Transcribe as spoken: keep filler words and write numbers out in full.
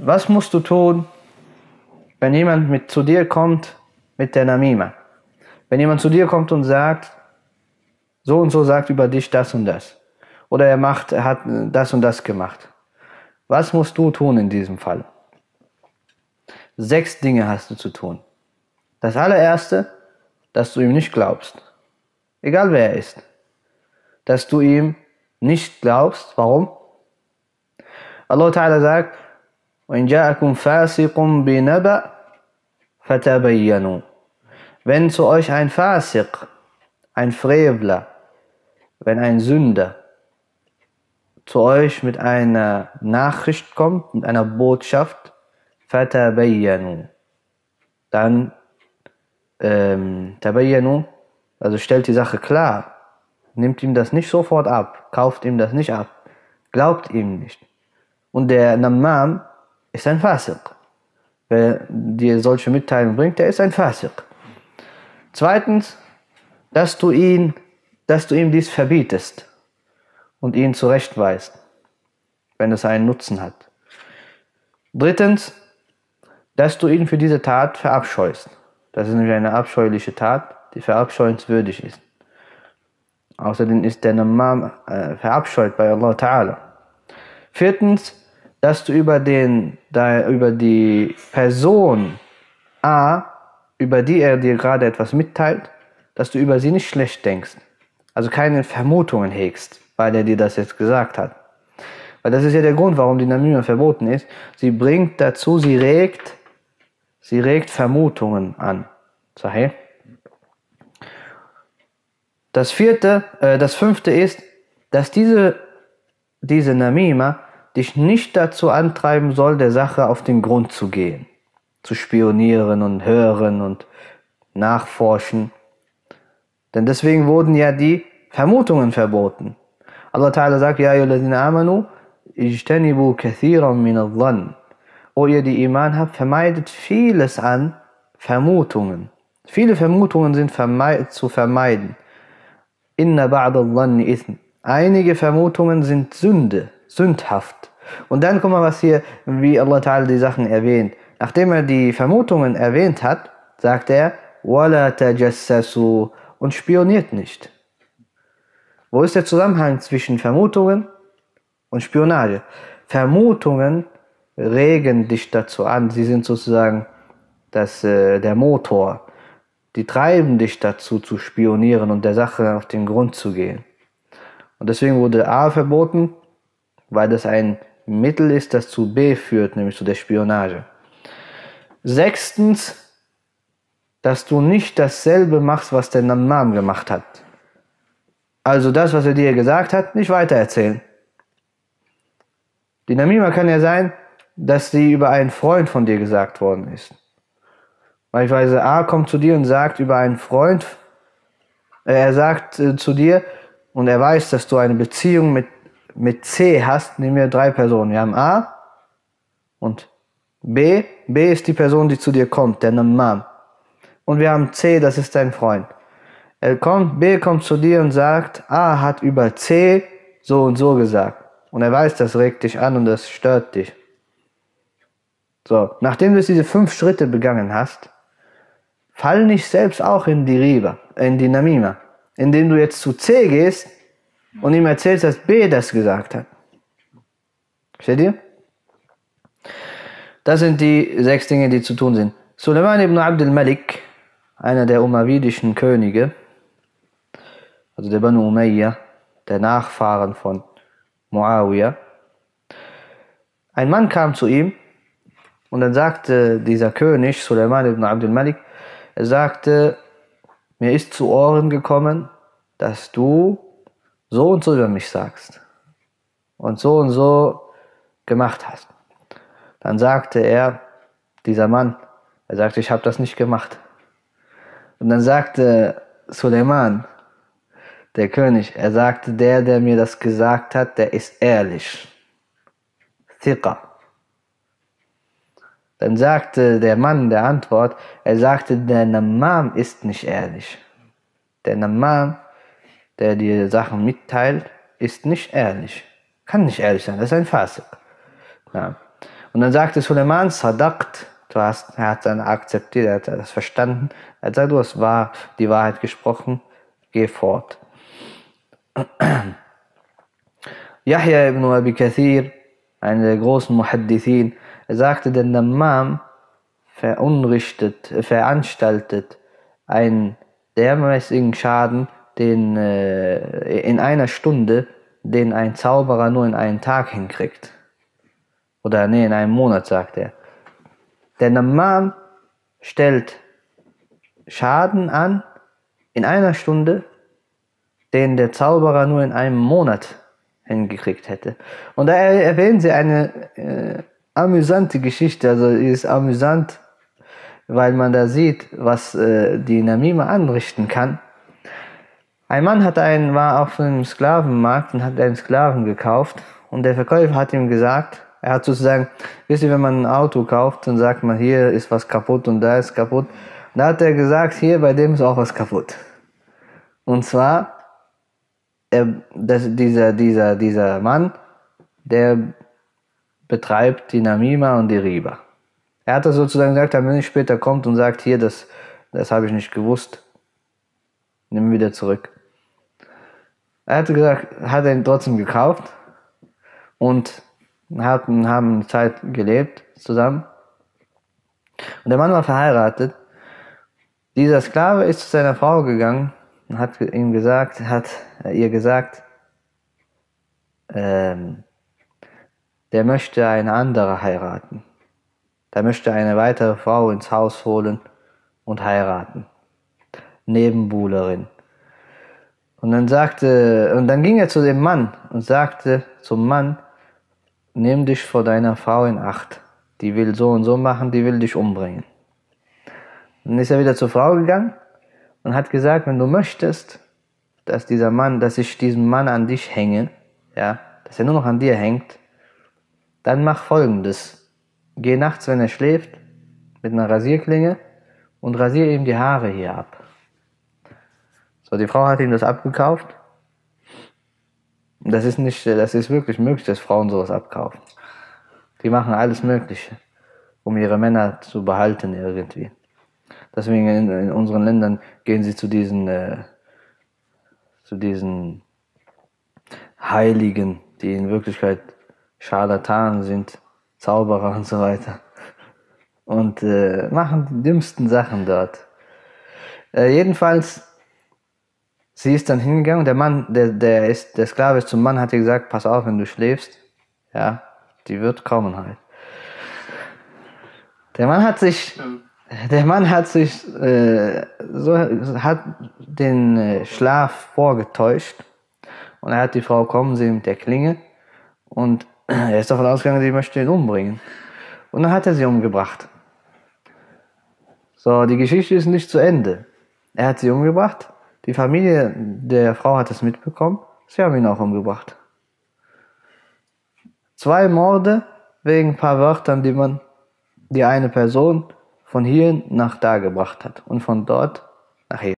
was musst du tun, wenn jemand mit zu dir kommt mit der Namima? Wenn jemand zu dir kommt und sagt, so und so sagt über dich das und das. Oder er macht, er hat das und das gemacht. Was musst du tun in diesem Fall? Sechs Dinge hast du zu tun. Das allererste, dass du ihm nicht glaubst. Egal wer er ist. Dass du ihm nicht glaubst. Warum? Allah Ta'ala sagt, وَإِنْ جَاءَكُمْ فَاسِقٌ بِنَبَأٍ فَتَبَيَّنُوا. Wenn zu euch ein Fasiq, ein Frevler, wenn ein Sünder zu euch mit einer Nachricht kommt, mit einer Botschaft, فَتَبَيَّنُوا, dann ähm, tabayyanu, also stellt die Sache klar, nimmt ihm das nicht sofort ab, kauft ihm das nicht ab, glaubt ihm nicht. Und der Namam ist ein Fasiq. Wer dir solche Mitteilungen bringt, der ist ein Fasiq. Zweitens, dass du ihn, dass du ihm dies verbietest und ihn zurechtweist, wenn es einen Nutzen hat. Drittens, dass du ihn für diese Tat verabscheust. Das ist nämlich eine abscheuliche Tat, die verabscheuenswürdig ist. Außerdem ist der Namam äh, verabscheut bei Allah Ta'ala. Viertens, dass du über, den, da, über die Person A, über die er dir gerade etwas mitteilt, dass du über sie nicht schlecht denkst. Also keine Vermutungen hegst, weil er dir das jetzt gesagt hat. Weil das ist ja der Grund, warum die Namima verboten ist. Sie bringt dazu, sie regt, sie regt Vermutungen an. Sahih. Das vierte, äh, das fünfte ist, dass diese, diese Namima dich nicht dazu antreiben soll, der Sache auf den Grund zu gehen, zu spionieren und hören und nachforschen. Denn deswegen wurden ja die Vermutungen verboten. Allah Ta'ala sagt, ja ayyuhalladhina amanu, ijtanibu kathiran min adh-dhann. O ihr, die Iman habt, vermeidet vieles an Vermutungen. Viele Vermutungen sind vermeid, zu vermeiden. Inna ba'd adh-dhanni ithm. Einige Vermutungen sind Sünde, sündhaft. Und dann guck mal, was hier, wie Allah Ta'ala die Sachen erwähnt. Nachdem er die Vermutungen erwähnt hat, sagt er, wala tajassasu, und spioniert nicht. Wo ist der Zusammenhang zwischen Vermutungen und Spionage? Vermutungen regen dich dazu an, sie sind sozusagen das, äh, der Motor. Die treiben dich dazu zu spionieren und der Sache auf den Grund zu gehen. Und deswegen wurde A verboten, weil das ein Mittel ist, das zu B führt, nämlich zu der Spionage. Sechstens, dass du nicht dasselbe machst, was der Namam gemacht hat. Also das, was er dir gesagt hat, nicht weitererzählen. Die Namima kann ja sein, dass sie über einen Freund von dir gesagt worden ist. Beispielsweise A kommt zu dir und sagt über einen Freund, äh, er sagt äh, zu dir und er weiß, dass du eine Beziehung mit, mit C hast, nehmen wir drei Personen. Wir haben A und B. B ist die Person, die zu dir kommt, der Namam. Und wir haben C, das ist dein Freund. Er kommt, B kommt zu dir und sagt, A hat über C so und so gesagt. Und er weiß, das regt dich an und das stört dich. So, nachdem du diese fünf Schritte begangen hast, fall nicht selbst auch in die Riba, in die Namima, indem du jetzt zu C gehst und ihm erzählst, dass B das gesagt hat. Versteht ihr? Das sind die sechs Dinge, die zu tun sind. Suleiman ibn Abd al-Malik, einer der umayyidischen Könige, also der Banu Umayya, der Nachfahren von Muawiyah. Ein Mann kam zu ihm und dann sagte dieser König, Suleiman ibn Abd al-Malik, er sagte, mir ist zu Ohren gekommen, dass du so und so über mich sagst und so und so gemacht hast. Dann sagte er, dieser Mann, er sagte, ich habe das nicht gemacht. Und dann sagte Suleiman, der König, er sagte, der, der mir das gesagt hat, der ist ehrlich. Thiqa. Dann sagte der Mann der Antwort, er sagte, der Namam ist nicht ehrlich. Der Namam, der dir Sachen mitteilt, ist nicht ehrlich. Kann nicht ehrlich sein, das ist ein Fasiq. Ja. Und dann sagte Suleiman, Sadaqt, du hast, er hat dann akzeptiert, er hat das verstanden. Er hat gesagt, du hast wahr, die Wahrheit gesprochen, geh fort. Yahya ibn Abi Kathir, einer der großen Muhaddithin, er sagte, der Namam verunrichtet, veranstaltet einen dermäßigen Schaden, den äh, in einer Stunde, den ein Zauberer nur in einen Tag hinkriegt. Oder nee, in einem Monat, sagt er. Der Namam stellt Schaden an in einer Stunde, den der Zauberer nur in einem Monat hingekriegt hätte. Und da erwähnen sie eine äh, amüsante Geschichte, also die ist amüsant, weil man da sieht, was äh, die Namima anrichten kann. Ein Mann hat einen, war auf einem Sklavenmarkt und hat einen Sklaven gekauft und der Verkäufer hat ihm gesagt, er hat sozusagen, wisst ihr, wenn man ein Auto kauft, dann sagt man, hier ist was kaputt und da ist kaputt. Und da hat er gesagt, hier bei dem ist auch was kaputt. Und zwar, er, das, dieser, dieser, dieser Mann, der betreibt die Namima und die Riba. Er hat das sozusagen gesagt, wenn er später kommt und sagt, hier, das, das habe ich nicht gewusst, nimm wieder zurück. Er hat gesagt, hat er ihn trotzdem gekauft und hatten, haben eine Zeit gelebt zusammen. Und der Mann war verheiratet. Dieser Sklave ist zu seiner Frau gegangen und hat ihm gesagt, hat ihr gesagt, ähm, der möchte eine andere heiraten. Der möchte eine weitere Frau ins Haus holen und heiraten. Nebenbuhlerin. Und dann sagte, und dann ging er zu dem Mann und sagte zum Mann, nimm dich vor deiner Frau in Acht. Die will so und so machen, die will dich umbringen. Dann ist er wieder zur Frau gegangen und hat gesagt, wenn du möchtest, dass dieser Mann, dass ich diesen Mann an dich hänge, ja, dass er nur noch an dir hängt, dann mach Folgendes. Geh nachts, wenn er schläft, mit einer Rasierklinge und rasier ihm die Haare hier ab. So, die Frau hat ihm das abgekauft. Das ist nicht, das ist wirklich möglich, dass Frauen sowas abkaufen. Die machen alles Mögliche, um ihre Männer zu behalten irgendwie. Deswegen in, in unseren Ländern gehen sie zu diesen, äh, zu diesen Heiligen, die in Wirklichkeit Scharlatanen sind, Zauberer und so weiter. Und äh, machen die dümmsten Sachen dort. Äh, jedenfalls, sie ist dann hingegangen, der Mann, der, der, ist, der Sklave ist zum Mann, hat ihr gesagt, pass auf, wenn du schläfst, ja, die wird kommen halt. Der Mann hat sich, der Mann hat sich, äh, so, hat den äh, Schlaf vorgetäuscht und er hat die Frau kommen sehen mit der Klinge und er ist davon ausgegangen, sie möchte ihn umbringen. Und dann hat er sie umgebracht. So, die Geschichte ist nicht zu Ende. Er hat sie umgebracht. Die Familie der Frau hat es mitbekommen. Sie haben ihn auch umgebracht. Zwei Morde wegen ein paar Wörtern, die man, die eine Person von hier nach da gebracht hat und von dort nach hier.